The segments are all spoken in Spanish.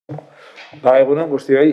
Egunon guztioi,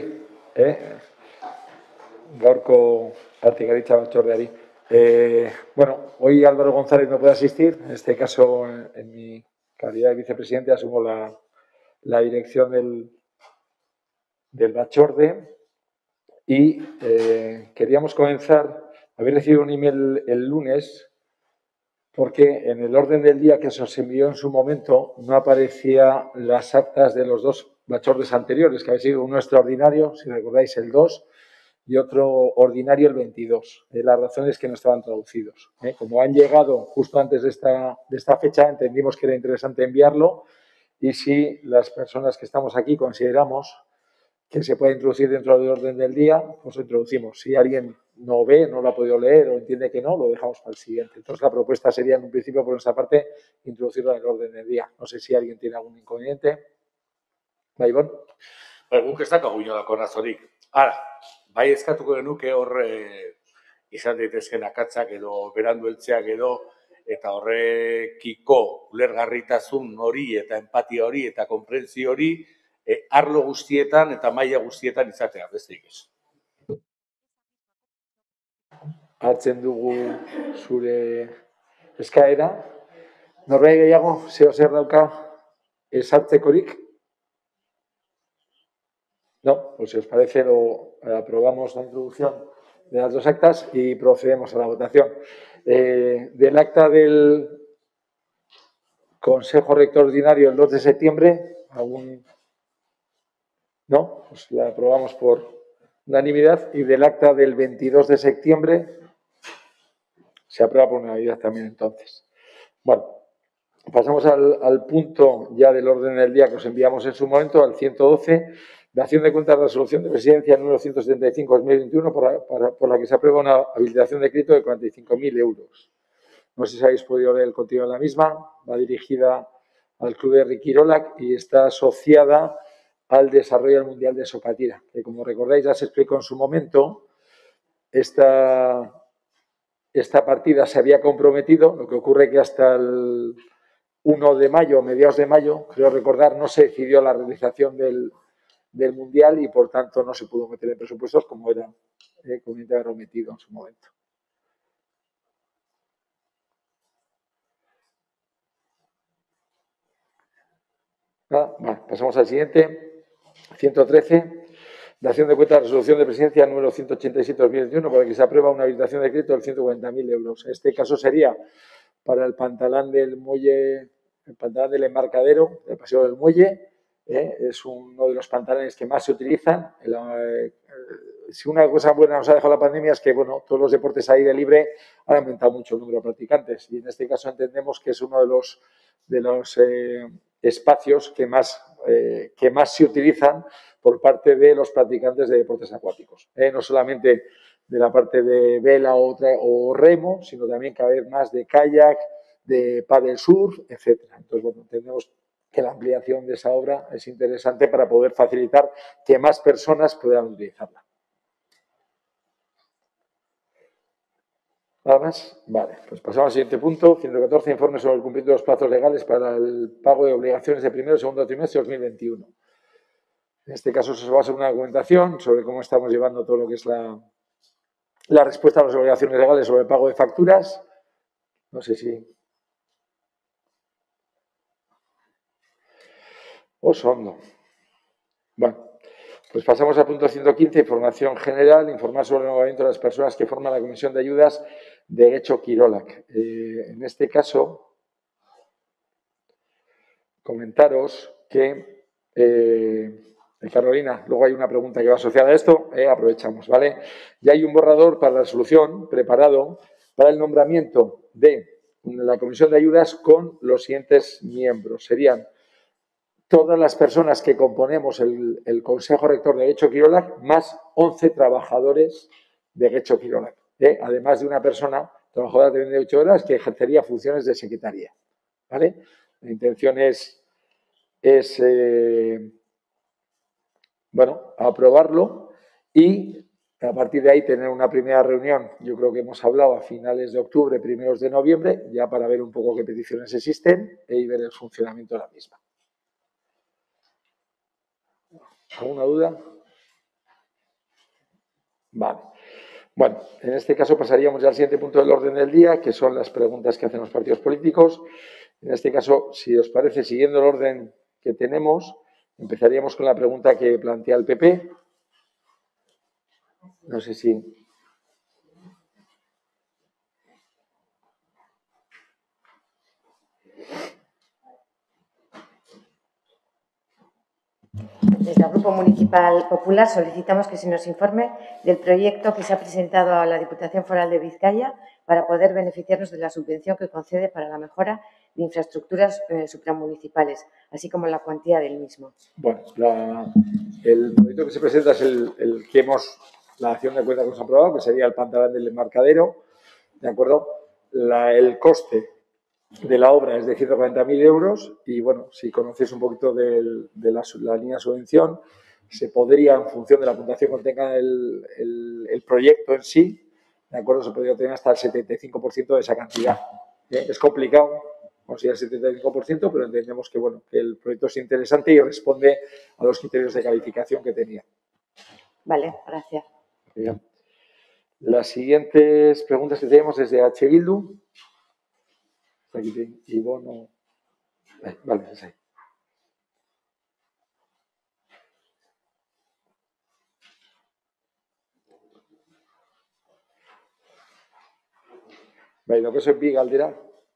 gaurko artikaritza batzordeari. Bueno, hoy Álvaro González no puede asistir, en este caso, en mi calidad de vicepresidente, asumo la dirección del Batzorde y queríamos comenzar. Habéis recibido un email el lunes porque en el orden del día que se os envió en su momento no aparecían las actas de los dos Batzordes anteriores, que había sido uno extraordinario, si recordáis, el 2, y otro ordinario el 22. La razón es que no estaban traducidos. Como han llegado justo antes de esta fecha, entendimos que era interesante enviarlo, y si las personas que estamos aquí consideramos que se puede introducir dentro del orden del día, pues lo introducimos. Si alguien no ve, no lo ha podido leer o entiende que no, lo dejamos para el siguiente. Entonces, la propuesta sería, en un principio, por nuestra parte, introducirlo en el orden del día. No sé si alguien tiene algún inconveniente. Baibon. Guk ez dakagu inolako arazorik. Ara, bai eskatuko genuke hor izan daitezken akatzak edo berandu heltzeak edo eta horrekiko ulergarritasun hori eta empatia hori eta konprentzio hori arlo guztietan eta maila guztietan izatea, besterik ez. Hartzen dugu zure eskaera. Norbait gehiago, zer dauka ezartzekorik? No, pues si os parece lo aprobamos la introducción de las dos actas y procedemos a la votación. Del acta del Consejo Rector Ordinario el 2 de septiembre, ¿algún? No, pues la aprobamos por unanimidad. Y del acta del 22 de septiembre se aprueba por unanimidad también entonces. Bueno, pasamos al punto ya del orden del día que os enviamos en su momento, al 112, dación de cuentas de resolución de presidencia número 175-2021 por la que se aprueba una habilitación de crédito de 45.000 euros. No sé si habéis podido leer el contenido de la misma. Va dirigida al Club de Riquirolac y está asociada al desarrollo del Mundial de Sopatira, que como recordáis ya se explicó en su momento. Esta partida se había comprometido, lo que ocurre que hasta el 1 de mayo, mediados de mayo, creo recordar, no se decidió la realización del Mundial y por tanto no se pudo meter en presupuestos como era conveniente haberlo metido en su momento. Vale, pasamos al siguiente, 113, dación de cuenta de resolución de presidencia número 187-2021 por la que se aprueba una habilitación de crédito de 140.000 euros. En este caso sería para el pantalón del muelle, el pantalón del embarcadero, del paseo del muelle. Es uno de los pantalones que más se utilizan. Si una cosa buena nos ha dejado la pandemia es que, bueno, todos los deportes al aire libre han aumentado mucho el número de practicantes y en este caso entendemos que es uno de los espacios que más se utilizan por parte de los practicantes de deportes acuáticos. No solamente de la parte de vela o remo, sino también cada vez más de kayak, de paddle surf, etc. Entonces, bueno, entendemos que la ampliación de esa obra es interesante para poder facilitar que más personas puedan utilizarla. ¿Nada más? Vale, pues pasamos al siguiente punto. 114, informe sobre el cumplimiento de los plazos legales para el pago de obligaciones de primero y segundo trimestre de 2021. En este caso se va a hacer una documentación sobre cómo estamos llevando todo lo que es la respuesta a las obligaciones legales sobre el pago de facturas. No sé si... Osondo. Bueno, pues pasamos al punto 115, información general, informar sobre el nombramiento de las personas que forman la Comisión de Ayudas de Getxo Kirolak. En este caso, comentaros que, Carolina, luego hay una pregunta que va asociada a esto, aprovechamos, ¿vale? Ya hay un borrador para la resolución preparado para el nombramiento de la Comisión de Ayudas con los siguientes miembros. Serían todas las personas que componemos el Consejo Rector de Getxo Kirolak, más 11 trabajadores de Getxo Kirolak, además de una persona trabajadora de 28 horas que ejercería funciones de secretaria, ¿vale? La intención es bueno, aprobarlo y a partir de ahí tener una primera reunión, yo creo que hemos hablado a finales de octubre, primeros de noviembre, ya para ver un poco qué peticiones existen y ver el funcionamiento de la misma. ¿Alguna duda? Vale. Bueno, en este caso pasaríamos ya al siguiente punto del orden del día, que son las preguntas que hacen los partidos políticos. En este caso, si os parece, siguiendo el orden que tenemos, empezaríamos con la pregunta que plantea el PP. No sé si... Desde el Grupo Municipal Popular solicitamos que se nos informe del proyecto que se ha presentado a la Diputación Foral de Vizcaya para poder beneficiarnos de la subvención que concede para la mejora de infraestructuras supramunicipales, así como la cuantía del mismo. Bueno, el proyecto que se presenta es el que la acción de cuenta que hemos aprobado, que sería el pantalón del embarcadero, ¿de acuerdo? El coste de la obra es de 140.000 euros y, bueno, si conocéis un poquito de la línea de subvención, se podría, en función de la puntuación que contenga el proyecto en sí, ¿de acuerdo? Se podría tener hasta el 75% de esa cantidad. Es complicado conseguir el 75%, pero entendemos que, bueno, que el proyecto es interesante y responde a los criterios de calificación que tenía. Vale, gracias. Bien. Las siguientes preguntas que tenemos es de H. Bildu. Aquí Ivono. Vale, es ahí. Bai, daukazu bi galdera.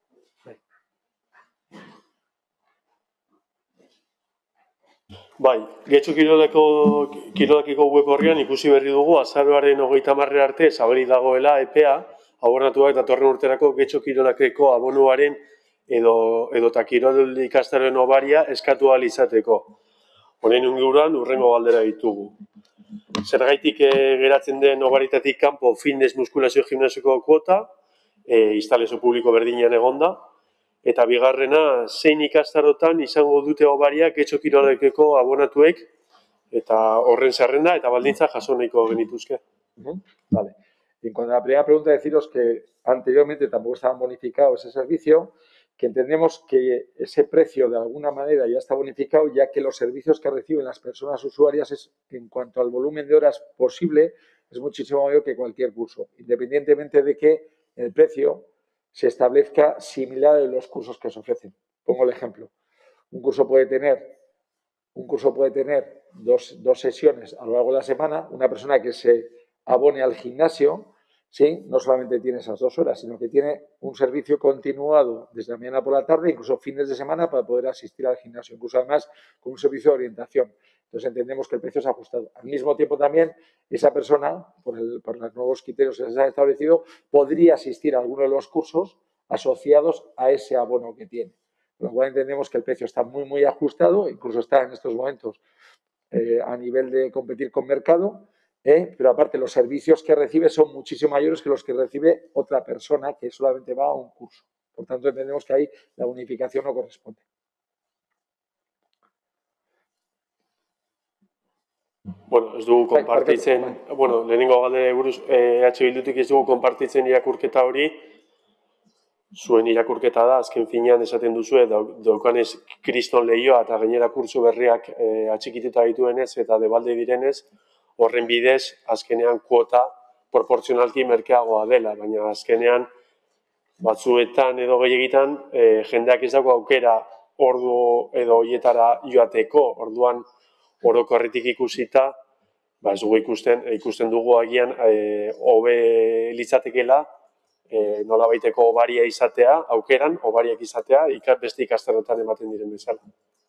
Bai, Getxo Kirolakiko web horrian ikusi berri dugu azaroaren 30 arte zabalik dagoela epea, abonatuak datorren urterako Getxo Kirolakiko abonuaren edota kirol ikastaroen obaria eskatu ahal izateko. Honen inguruan hurrengo galdera ditugu. Zergaitik geratzen den obaritatik kanpo fitness muskulazio gimnasioko kuota, instalazio publiko berdinean egonda, eta bigarrena, zein ikastarotan izango dute obariak Getxo Kirolakiko abonatuek, eta horren zerrenda eta baldintza jaso nahiko genituzke. Vale. En cuanto a la primera pregunta, deciros que anteriormente tampoco estaba bonificado ese servicio, que entendemos que ese precio de alguna manera ya está bonificado, ya que los servicios que reciben las personas usuarias en cuanto al volumen de horas posible es muchísimo mayor que cualquier curso, independientemente de que el precio se establezca similar en los cursos que se ofrecen. Pongo el ejemplo. Un curso puede tener dos sesiones a lo largo de la semana. Una persona que se abone al gimnasio, ¿sí? No solamente tiene esas 2 horas, sino que tiene un servicio continuado desde la mañana por la tarde, incluso fines de semana, para poder asistir al gimnasio, incluso además con un servicio de orientación. Entonces entendemos que el precio es ajustado. Al mismo tiempo también esa persona, por los nuevos criterios que se han establecido, podría asistir a alguno de los cursos asociados a ese abono que tiene. Con lo cual entendemos que el precio está muy, muy ajustado, incluso está en estos momentos a nivel de competir con mercado, pero aparte los servicios que recibe son muchísimo mayores que los que recibe otra persona que solamente va a un curso. Por tanto, entendemos que ahí la unificación no corresponde. Bueno, ez dugu konpartitzen, lehenengo galdera buruz, Bildutik ez dugu konpartitzen irakurketa hori, zuen irakurketa da, azken finean esaten duzue, daukanez kriston lehioa eta gainera kurtso berriak atxikituta dituenez eta debalde direnez, horren bidez, azkenean kuota proportzionalki merkeagoa dela, baina azkenean batzuetan edo gehiagitan jendeak ez dago aukera ordu edo hoietara joateko, orduan orokorretik ikusita, ez dugu ikusten dugu agian hobe litzatekeela, nola baiteko obaria izatea, aukeran, obariak izatea, beste ikastarotan ematen diren bezala.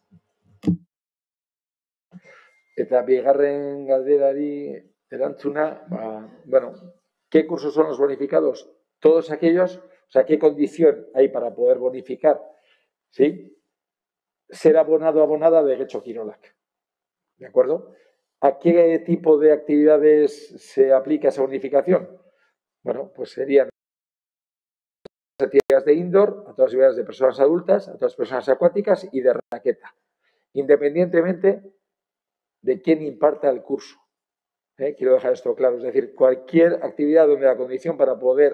Eta bigarren galderari erantzuna, bueno, ¿qué cursos son los bonificados? Todos aquellos, o sea, ¿qué condición hay para poder bonificar? ¿Sí? Ser abonado o abonada de Getxo Kirolak. ¿De acuerdo? ¿A qué tipo de actividades se aplica esa bonificación? Bueno, pues serían actividades de indoor, a todas las actividades de personas adultas, a todas las personas acuáticas y de raqueta, independientemente de quién imparta el curso. Quiero dejar esto claro, es decir, cualquier actividad donde la condición para poder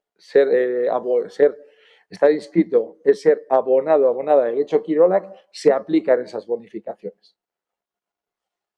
estar inscrito es ser abonado o abonada de Getxo Kirolak, se aplican esas bonificaciones.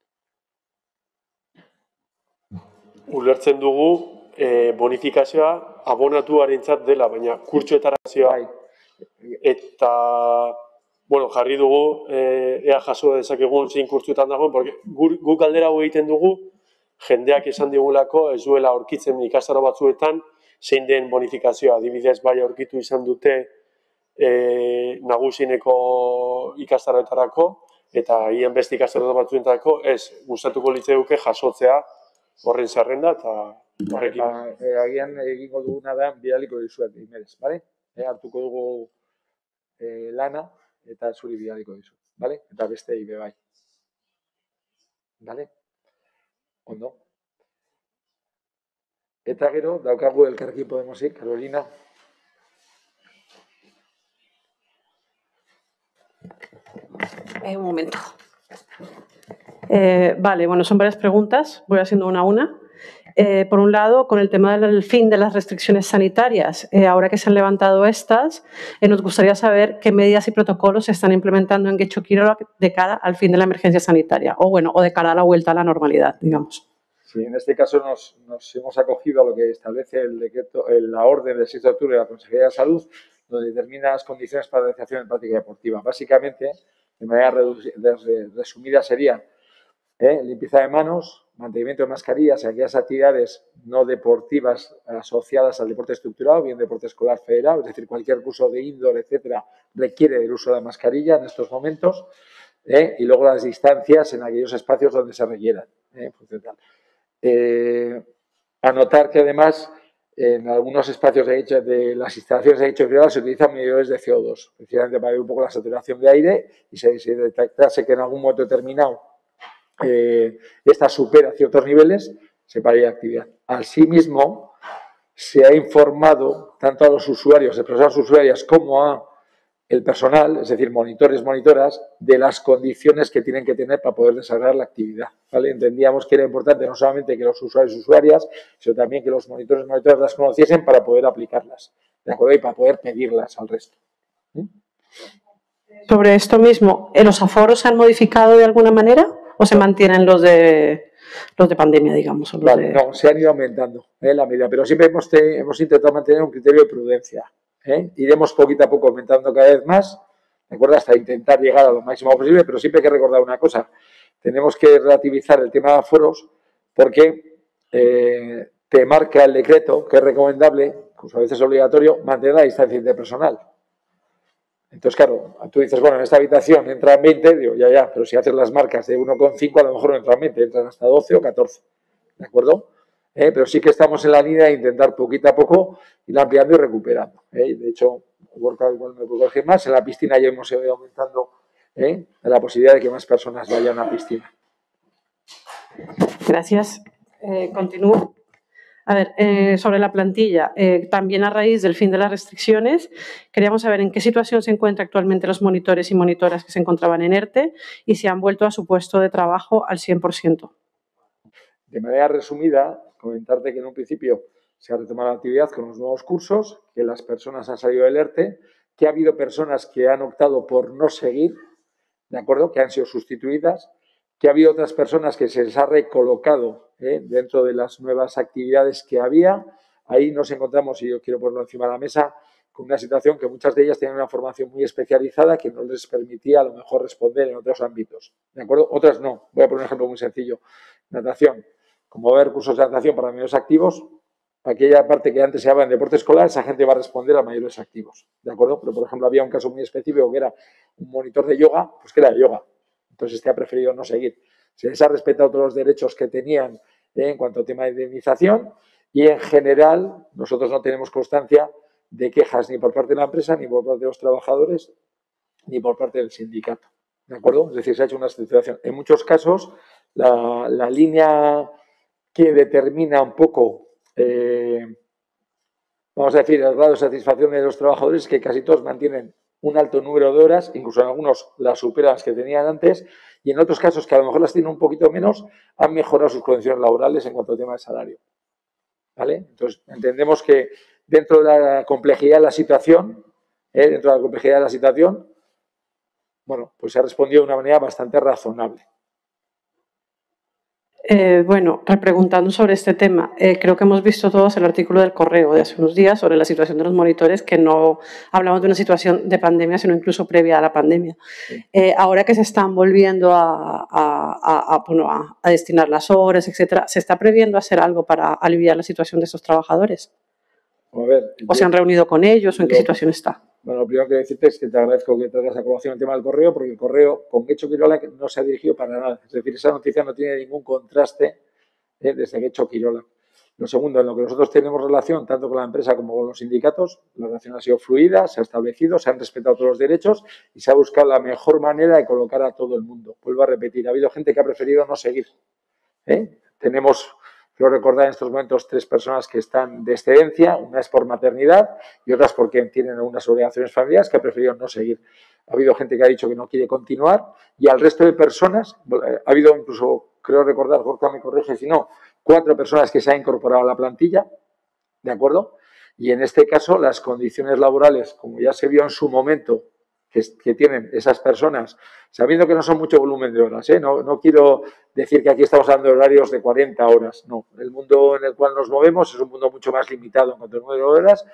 ulertzen dugu bonifikazioa abonatuarentzat dela, baina kurtsoetarazioa eta bueno, jarri dugu ea jaso dezakegun zein kurtsuetan dagoen, porque guk galdera hau egiten dugu, jendeak esan digulako ez duela aurkitzen ikastaro batzuetan zein den bonifikazioa, adibidez bai aurkitu izan dute nagusineko ikastaroetarako eta hien beste ikastaro batzuentarako ez gustatuko litzaizuke jasotzea horren zerrenda eta horrekin. Agian egingo duguna da bidaliko dizuet imerez, bale? Hartuko dugu lana eta zuri bidaliko dizu, bale? Eta beste ibe bai. Bale? Ondo. Eta gero, daukagu Elkarrekin Podemosik, Carolina. Un momento. Vale, bueno, son varias preguntas. Voy haciendo una a una. Por un lado, con el tema del fin de las restricciones sanitarias, ahora que se han levantado estas, nos gustaría saber qué medidas y protocolos se están implementando en Getxo Kirola de cara al fin de la emergencia sanitaria, o bueno, o de cara a la vuelta a la normalidad, digamos. Sí, en este caso nos hemos acogido a lo que establece el decreto, la orden del 6 de octubre de la Consejería de Salud, donde determina las condiciones para la realización de práctica deportiva. Básicamente, de manera resumida, sería limpieza de manos, mantenimiento de mascarillas en aquellas actividades no deportivas asociadas al deporte estructurado, bien deporte escolar federado, es decir, cualquier curso de indoor, etcétera, requiere el uso de la mascarilla en estos momentos, y luego las distancias en aquellos espacios donde se requieran. Anotar que además en algunos espacios de las instalaciones de Getxo Kirola se utilizan medidores de CO2, precisamente para ver un poco la saturación de aire y si detectase que en algún momento determinado esta supera ciertos niveles, se pararía la actividad. Asimismo, se ha informado tanto a los usuarios, de personas usuarias, como a el personal, es decir, monitores, monitoras, de las condiciones que tienen que tener para poder desarrollar la actividad, ¿vale? Entendíamos que era importante no solamente que los usuarios y usuarias, sino también que los monitores y monitoras las conociesen para poder aplicarlas, ¿de acuerdo? Y para poder pedirlas al resto. Sobre esto mismo, ¿los aforos se han modificado de alguna manera o se mantienen los de pandemia, digamos? O los vale, no, se han ido aumentando la medida, pero siempre hemos intentado mantener un criterio de prudencia. Iremos poquito a poco aumentando cada vez más, ¿de acuerdo? Hasta intentar llegar a lo máximo posible, pero siempre hay que recordar una cosa, tenemos que relativizar el tema de aforos porque te marca el decreto que es recomendable, pues a veces obligatorio, mantener la distancia interpersonal. Entonces, claro, tú dices, bueno, en esta habitación entran 20, digo, ya, pero si haces las marcas de 1,5 a lo mejor no entran 20, entran hasta 12 o 14, ¿de acuerdo? Pero sí que estamos en la línea de intentar poquito a poco ir ampliando y recuperando. De hecho, Gorka igual me puedo corregir más, en la piscina ya hemos ido aumentando la posibilidad de que más personas vayan a la piscina. Gracias. Continúo. A ver, sobre la plantilla, también a raíz del fin de las restricciones, queríamos saber en qué situación se encuentran actualmente los monitores y monitoras que se encontraban en ERTE y si han vuelto a su puesto de trabajo al 100%. De manera resumida, comentarte que en un principio se ha retomado la actividad con los nuevos cursos, que las personas han salido del ERTE, que ha habido personas que han optado por no seguir, ¿de acuerdo? Que han sido sustituidas, que ha habido otras personas que se les ha recolocado dentro de las nuevas actividades que había. Ahí nos encontramos, y yo quiero ponerlo encima de la mesa, con una situación que muchas de ellas tenían una formación muy especializada que no les permitía a lo mejor responder en otros ámbitos, ¿de acuerdo? Otras no. Voy a poner un ejemplo muy sencillo. Natación. Como va a haber cursos de natación para mayores activos, aquella parte que antes se llamaba en deporte escolar, esa gente va a responder a mayores activos, ¿de acuerdo? Pero, por ejemplo, había un caso muy específico que era un monitor de yoga, pues que era de yoga. Entonces, este ha preferido no seguir. Se les ha respetado todos los derechos que tenían en cuanto al tema de indemnización y, en general, nosotros no tenemos constancia de quejas ni por parte de la empresa, ni por parte de los trabajadores, ni por parte del sindicato, ¿de acuerdo? Es decir, se ha hecho una estructuración. En muchos casos, la línea que determina un poco, vamos a decir, el grado de satisfacción de los trabajadores es que casi todos mantienen un alto número de horas, incluso en algunos las superan las que tenían antes, y en otros casos que a lo mejor las tienen un poquito menos, han mejorado sus condiciones laborales en cuanto al tema de salario. ¿Vale? Entonces, entendemos que dentro de la complejidad de la situación, bueno, pues se ha respondido de una manera bastante razonable. Bueno, repreguntando sobre este tema, creo que hemos visto todos el artículo del Correo de hace unos días sobre la situación de los monitores, que no hablamos de una situación de pandemia, sino incluso previa a la pandemia. Ahora que se están volviendo a destinar las horas, etcétera, ¿se está previendo hacer algo para aliviar la situación de estos trabajadores? A ver, ¿O se han reunido con ellos o en qué situación está? Bueno, lo primero que decirte es que te agradezco que traigas a colación el tema del correo, porque el correo con Getxo Quirola no se ha dirigido para nada. Es decir, esa noticia no tiene ningún contraste desde Getxo Quirola. Lo segundo, en lo que nosotros tenemos relación, tanto con la empresa como con los sindicatos, la relación ha sido fluida, se ha establecido, se han respetado todos los derechos y se ha buscado la mejor manera de colocar a todo el mundo. Vuelvo a repetir, ha habido gente que ha preferido no seguir. Tenemos... Quiero recordar en estos momentos 3 personas que están de excedencia, una es por maternidad y otras porque tienen unas obligaciones familiares que ha preferido no seguir. Ha habido gente que ha dicho que no quiere continuar y al resto de personas, ha habido incluso, creo recordar, Gorka me corrige si no, 4 personas que se han incorporado a la plantilla, ¿de acuerdo? Y en este caso las condiciones laborales, como ya se vio en su momento, que tienen esas personas, sabiendo que no son mucho volumen de horas, no quiero decir que aquí estamos hablando de horarios de 40 horas, no. El mundo en el cual nos movemos es un mundo mucho más limitado en cuanto al número de horas,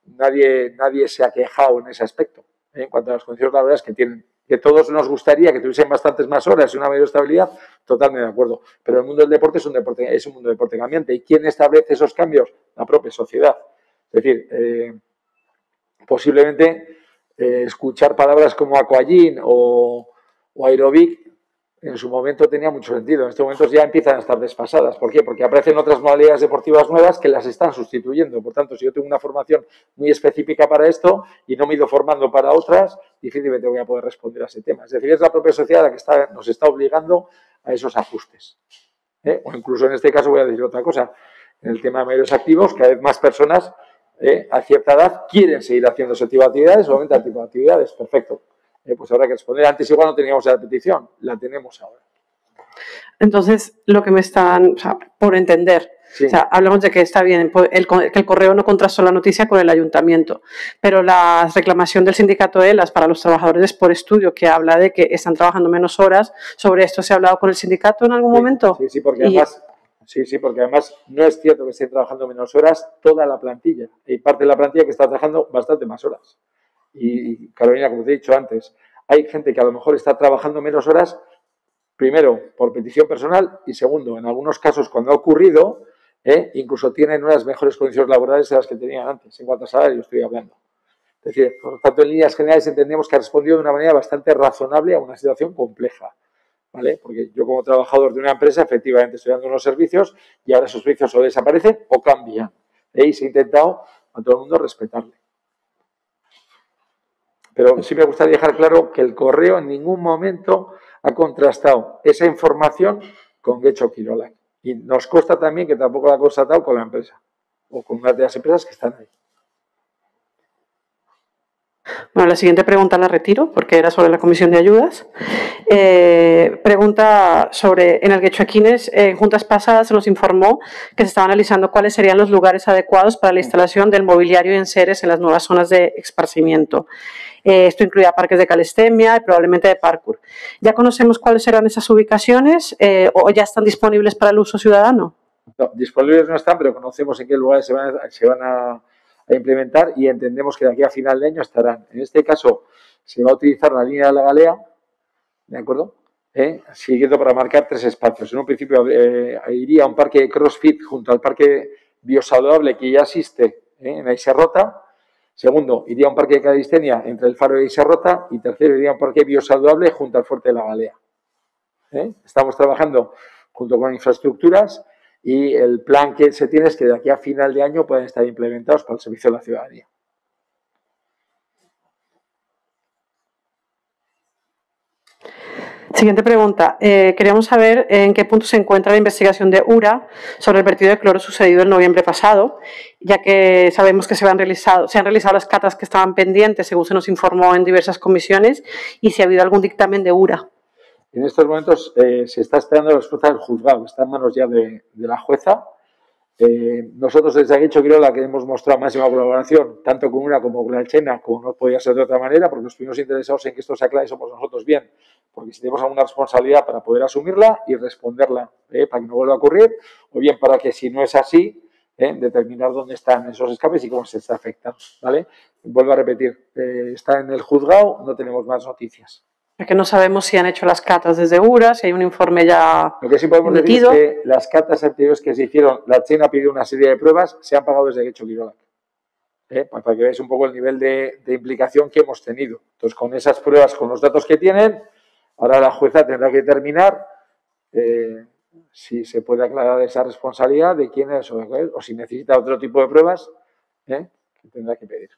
nadie se ha quejado en ese aspecto, en cuanto a las condiciones laborales que tienen. Que todos nos gustaría que tuviesen bastantes más horas y una mayor estabilidad, totalmente de acuerdo. Pero el mundo del deporte es un mundo de deporte cambiante. ¿Y quién establece esos cambios? La propia sociedad. Es decir, posiblemente... escuchar palabras como aquagym o aerobic en su momento tenía mucho sentido. En estos momentos ya empiezan a estar desfasadas. ¿Por qué? Porque aparecen otras modalidades deportivas nuevas que las están sustituyendo. Por tanto, si yo tengo una formación muy específica para esto y no me he ido formando para otras, difícilmente voy a poder responder a ese tema. Es decir, es la propia sociedad la que nos está obligando a esos ajustes. O incluso en este caso voy a decir otra cosa. En el tema de mayores activos, cada vez más personas a cierta edad quieren seguir haciendo ese tipo de actividades o aumentar el tipo de actividades. Perfecto. Pues habrá que responder. Antes igual no teníamos esa petición, la tenemos ahora. Entonces, lo que me están, o sea, por entender, sí. O sea, hablamos de que está bien, que el correo no contrastó la noticia con el ayuntamiento, pero la reclamación del sindicato ELAS para los trabajadores por estudio, que habla de que están trabajando menos horas, ¿sobre esto se ha hablado con el sindicato en algún momento? Sí, porque además... Sí, porque además no es cierto que estén trabajando menos horas toda la plantilla. Hay parte de la plantilla que está trabajando bastante más horas. Y Carolina, como te he dicho antes, hay gente que a lo mejor está trabajando menos horas, primero, por petición personal y segundo, en algunos casos cuando ha ocurrido, incluso tienen unas mejores condiciones laborales de las que tenían antes, en cuanto a salario estoy hablando. Es decir, por lo tanto, en líneas generales entendemos que ha respondido de una manera bastante razonable a una situación compleja. ¿Vale? Porque yo como trabajador de una empresa efectivamente estoy dando unos servicios y ahora esos servicios o desaparecen o cambian. Y se ha intentado a todo el mundo respetarle. Pero sí me gustaría dejar claro que el correo en ningún momento ha contrastado esa información con Getxo Quirola. Y nos consta también que tampoco la ha constatado con la empresa o con una de las empresas que están ahí. Bueno, la siguiente pregunta la retiro porque era sobre la comisión de ayudas. Pregunta sobre, en el Getxoequines, en juntas pasadas se nos informó que se estaba analizando cuáles serían los lugares adecuados para la instalación del mobiliario y enseres en las nuevas zonas de esparcimiento. Esto incluía parques de calistenia y probablemente de parkour. ¿Ya conocemos cuáles serán esas ubicaciones o ya están disponibles para el uso ciudadano? No, disponibles no están, pero conocemos en qué lugares se van a implementar y entendemos que de aquí a final de año estarán. En este caso se va a utilizar la línea de la Galea, ¿de acuerdo? Siguiendo para marcar 3 espacios. En un principio iría a un parque de CrossFit junto al parque biosaludable que ya existe en Aizarrota. Segundo, iría a un parque de calistenia entre el Faro y Aizarrota. Y tercero, iría a un parque biosaludable junto al Fuerte de la Galea. Estamos trabajando junto con infraestructuras y el plan que se tiene es que de aquí a final de año puedan estar implementados para el servicio de la ciudadanía. Siguiente pregunta. Queríamos saber en qué punto se encuentra la investigación de URA sobre el vertido de cloro sucedido en noviembre pasado, ya que sabemos que se han realizado las catas que estaban pendientes, según se nos informó en diversas comisiones, y si ha habido algún dictamen de URA. En estos momentos se está esperando la respuesta del juzgado, está en manos ya de la jueza. Nosotros desde Getxo Quirola que hemos mostrado máxima colaboración, tanto con URA como con la Chena, como no podía ser de otra manera, porque los primeros interesados en que esto se aclare somos nosotros bien, porque si tenemos alguna responsabilidad para poder asumirla y responderla para que no vuelva a ocurrir, o bien para que si no es así, determinar dónde están esos escapes y cómo se está afectando, ¿vale? Vuelvo a repetir, está en el juzgado, no tenemos más noticias. Es que no sabemos si han hecho las catas desde URA, si hay un informe ya Lo que sí podemos emitido. decir es que las catas anteriores que se hicieron, la China pidió una serie de pruebas, se han pagado desde que he hecho Quirolac. Para que veáis un poco el nivel de implicación que hemos tenido. Entonces, con esas pruebas, con los datos que tienen, ahora la jueza tendrá que determinar si se puede aclarar esa responsabilidad de quién es o si necesita otro tipo de pruebas, que tendrá que pedir.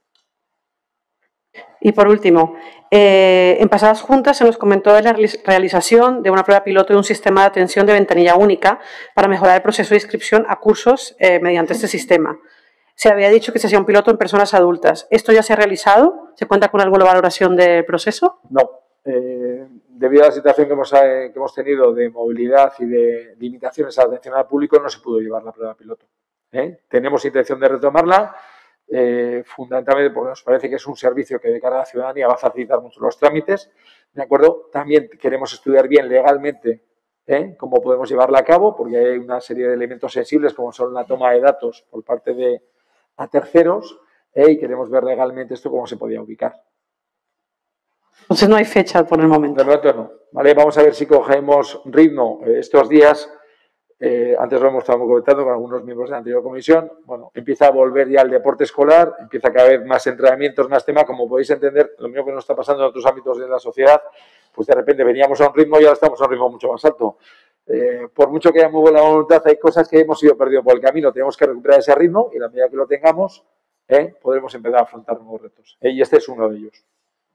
Y por último, en pasadas juntas se nos comentó de la realización de una prueba piloto de un sistema de atención de ventanilla única para mejorar el proceso de inscripción a cursos mediante este sistema. Se había dicho que se hacía un piloto en personas adultas. ¿Esto ya se ha realizado? ¿Se cuenta con alguna valoración del proceso? No. Debido a la situación que hemos tenido de movilidad y de limitaciones a la atención al público, no se pudo llevar la prueba piloto. Tenemos intención de retomarla, fundamentalmente porque nos parece que es un servicio que de cara a la ciudadanía va a facilitar mucho los trámites, ¿de acuerdo? También queremos estudiar bien legalmente cómo podemos llevarla a cabo, porque hay una serie de elementos sensibles como son la toma de datos por parte a terceros, y queremos ver legalmente esto cómo se podía ubicar. Entonces no hay fecha por el momento. De momento no. ¿Vale? Vamos a ver si cogemos ritmo estos días. Antes lo hemos estado comentando con algunos miembros de la anterior comisión. Bueno, empieza a volver ya el deporte escolar, empieza cada vez más entrenamientos, más temas. Como podéis entender, lo mismo que nos está pasando en otros ámbitos de la sociedad, pues de repente veníamos a un ritmo y ahora estamos a un ritmo mucho más alto. Por mucho que haya muy buena voluntad, hay cosas que hemos ido perdiendo por el camino. Tenemos que recuperar ese ritmo y a la medida que lo tengamos, podremos empezar a afrontar nuevos retos. Y este es uno de ellos.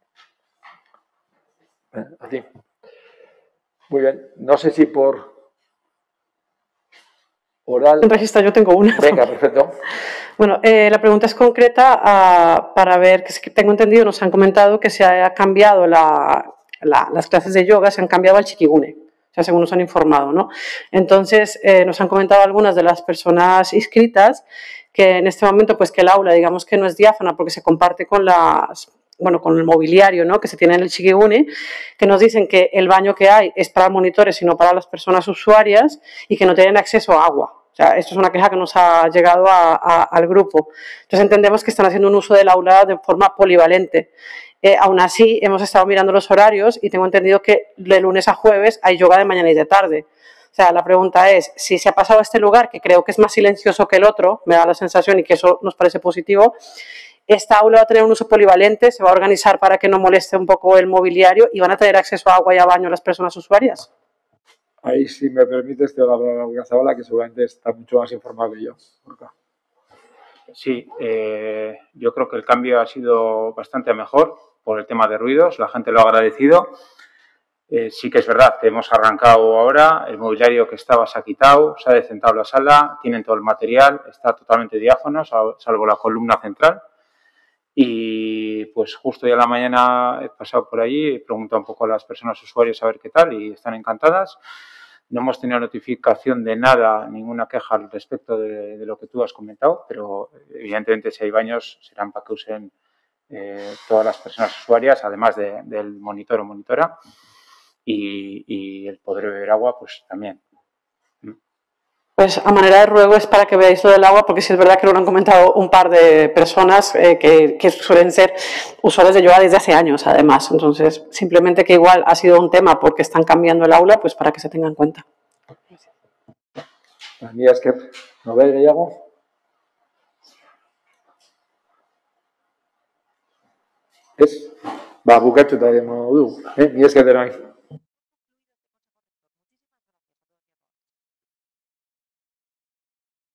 A ti. Muy bien. No sé si por oral. En registro yo tengo una. Venga, perfecto. Bueno, la pregunta es concreta para ver, que tengo entendido, nos han comentado que se ha cambiado las clases de yoga, se han cambiado al Shikigune, o sea, según nos han informado, ¿no? Entonces, nos han comentado algunas de las personas inscritas que en este momento, pues que el aula, digamos que no es diáfana porque se comparte con con el mobiliario, ¿no?, que se tiene en el Shikigune, que nos dicen que el baño que hay es para monitores y no para las personas usuarias y que no tienen acceso a agua. O sea, esto es una queja que nos ha llegado al grupo. Entonces entendemos que están haciendo un uso del aula de forma polivalente. Aún así, hemos estado mirando los horarios y tengo entendido que de lunes a jueves hay yoga de mañana y de tarde. O sea, la pregunta es, si se ha pasado a este lugar, que creo que es más silencioso que el otro, me da la sensación y que eso nos parece positivo, esta aula va a tener un uso polivalente, se va a organizar para que no moleste un poco el mobiliario y van a tener acceso a agua y a baño las personas usuarias. Ahí, si me permites, te doy la palabra a Gazaola, que seguramente está mucho más informado que yo. Sí, yo creo que el cambio ha sido bastante mejor por el tema de ruidos, la gente lo ha agradecido. Sí que es verdad que hemos arrancado ahora, el mobiliario que estaba se ha quitado, se ha decentado la sala, tienen todo el material, está totalmente diáfano, salvo la columna central. Y pues justo ya en la mañana he pasado por allí, he preguntado un poco a las personas usuarias a ver qué tal y están encantadas. No hemos tenido notificación de nada, ninguna queja al respecto de lo que tú has comentado, pero evidentemente si hay baños serán para que usen todas las personas usuarias, además del monitor o monitora, y el poder beber agua pues también. Pues a manera de ruego es para que veáis lo del agua, porque sí es verdad que lo han comentado un par de personas que suelen ser usuarios de yoga desde hace años, además. Entonces, simplemente que igual ha sido un tema porque están cambiando el aula, pues para que se tenga en cuenta. Mira, es que no ve gehiago. Ez, bukatuta emango du. Mila esker denoi.